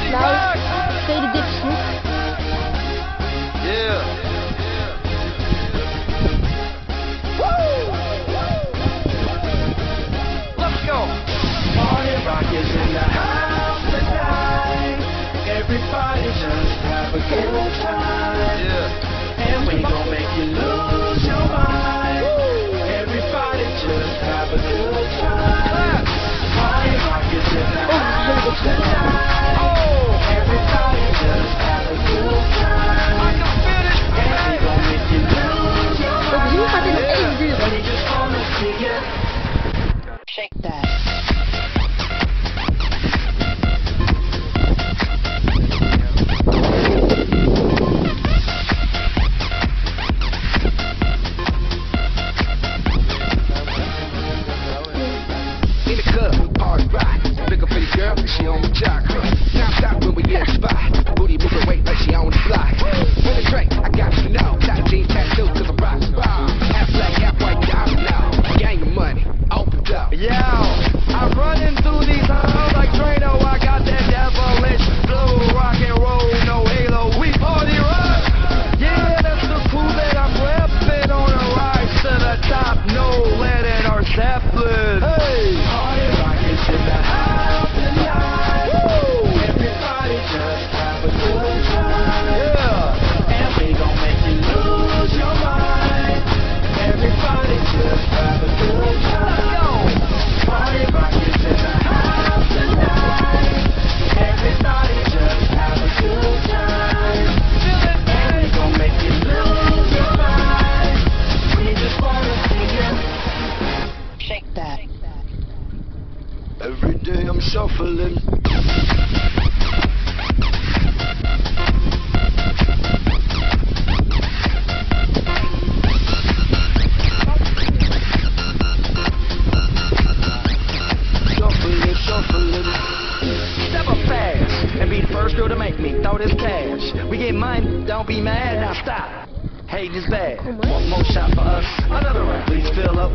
Nou, tweede dipsnoep. Yeah. Let's go. Party rock is in the house tonight. Everybody just have a good time. Yeah. And we gon' make you lose your mind. Everybody just have a good time. Party rock is in the house tonight. Oh. Everybody just have a good time. I can feel it. And we gon' make you lose your mind. Hoe gaat dit nog even duren? We just wanna see you. Shake that. In the club, hard rock. Look up for the girl, she on the jock. Knocked out when we in the spot. Booty moving weight like she on the block. When the drink, I got you know. Top jeans tattoo, cause I rock the bar. Half black, half white, y'all know. Gang of money, open up. Yo, I'm running through these halls like Drano. I got that devilish blue rock and roll, no halo. We party rock. Yeah, that's the crew that I'm repping on a rise to the top. No lead in our Zeppelin. Hey, Party rock is in the house tonight. Everybody just have a good time. yeah. And we gon' make you lose your mind. Everybody just have a good time. Party rock is in the house tonight. Everybody just have a good time. And we gon' make you lose your mind. We just wanna see you. Shake that. Every day I'm shuffling. Shuffling. Step up fast and be the first girl to make me throw this cash. We get money, don't be mad, now stop. Hating is bad. One more shot for us, another round. Please fill up